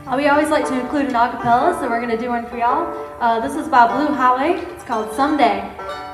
We always like to include an a cappella, so we're going to do one for y'all. This is by Blue Highway. It's called Someday.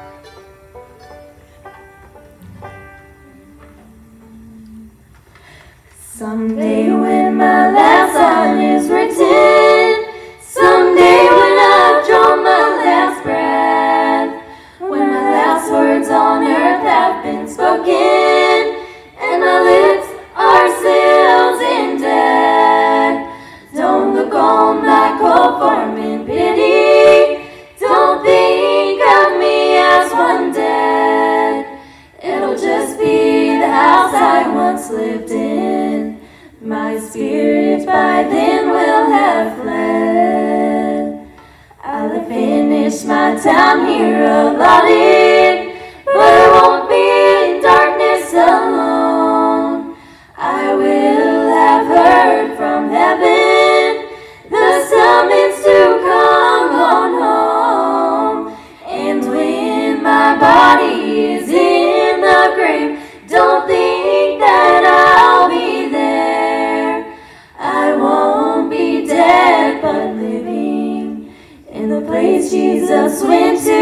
Someday when my last sign is written, someday when I've drawn my last breath, when my last words on earth have been spoken, and my lips are sealed in death. Don't look on my cold form in pity, don't think of me as one dead. It'll just be the house I once lived in. My spirit by then will have fled. I'll have finished my time here allotted, but I won't be in darkness alone. I will have heard from heaven the summons to come on home. And when my body is in the grave, don't think that I'll be there. I won't be dead, but living in the place Jesus went to